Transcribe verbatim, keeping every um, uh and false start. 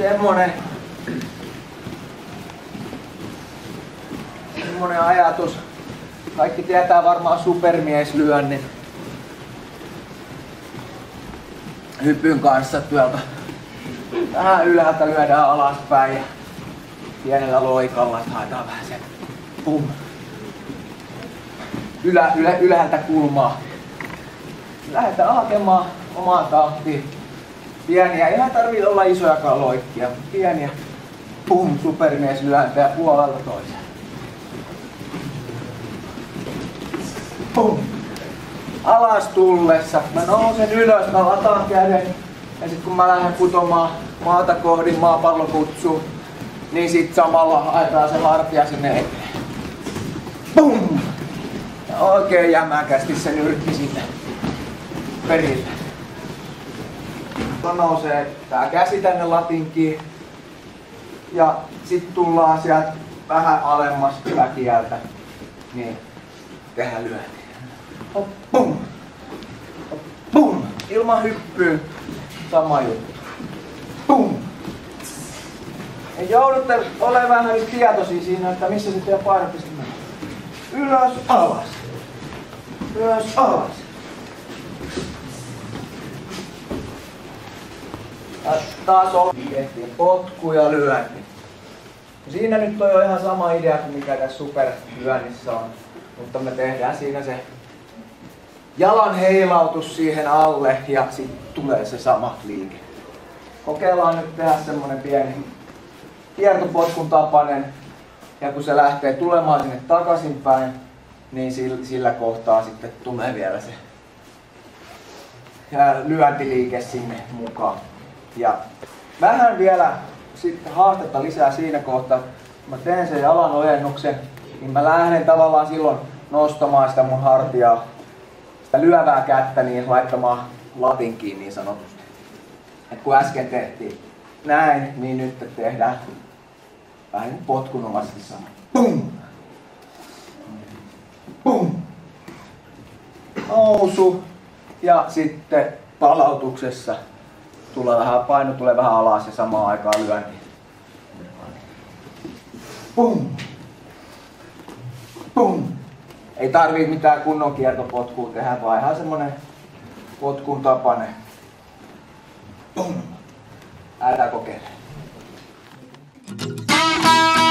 semmonen, semmonen ajatus. Kaikki tietää varmaan supermieslyönnin hypyn kanssa tuolta. Vähän ylhäältä lyödään alaspäin ja pienellä loikalla haetaan vähän sen pum. Ylä, ylä, ylhäältä kulmaa. Lähdetään hakemaan omaan tahtiin. Pieniä, ei tarvitse olla isojakaan loikkia, mutta pieniä pum supermieslyöntejä puolelta toiseen. Pum. Alas tullessa. Mä nousen ylös, mä lataan käden. Ja sit kun mä lähden putomaan maata kohdin maapallokutsuun, niin sit samalla haetaan se hartia sinne eteen. Pum! Ja oikein jämäkästi se nyrkki sinne perille. Tuon nousee tää käsi tänne latinkiin. Ja sit tullaan sieltä vähän alemmas yläkieltä. Niin tehdään lyönti. Hop, pum! Hop, pum! Ilman hyppyyn. Sama juttu. Pum! Ja joudutte olemaan vähän nyt tietoisia siinä, että missä se teidän painopiste menee. Ylös, alas. Ylös, alas. Ja taas on tehtiin potku ja lyönti. Siinä nyt on jo ihan sama idea kuin mikä tässä superlyönnissä on. Mutta me tehdään siinä se jalan heilautus siihen alle ja sitten tulee se sama liike. Kokeillaan nyt tehdä semmonen pieni kiertopotkun tapainen. Ja kun se lähtee tulemaan sinne takaisinpäin, niin sillä kohtaa sitten tulee vielä se lyöntiliike sinne mukaan. Ja vähän vielä sitten haastetta lisää siinä kohtaa, kun mä teen sen jalan ojennuksen, niin mä lähden tavallaan silloin nostamaan sitä mun hartiaa, sitä lyövää kättä, niin laittamaan latinkiin niin sanotusti. Et kun äsken tehtiin näin, niin nyt tehdään vähän potkunomaisesti sama. Pum! Pum! Nousu. Ja sitten palautuksessa tulee vähän, paino tulee vähän alas ja samaan aikaan lyönti. Pum! Pum! Ei tarvii mitään kunnon kiertopotkua tehdä, vaan ihan semmonen potkun tapainen. Pum! Lähdetään kokeilemaan.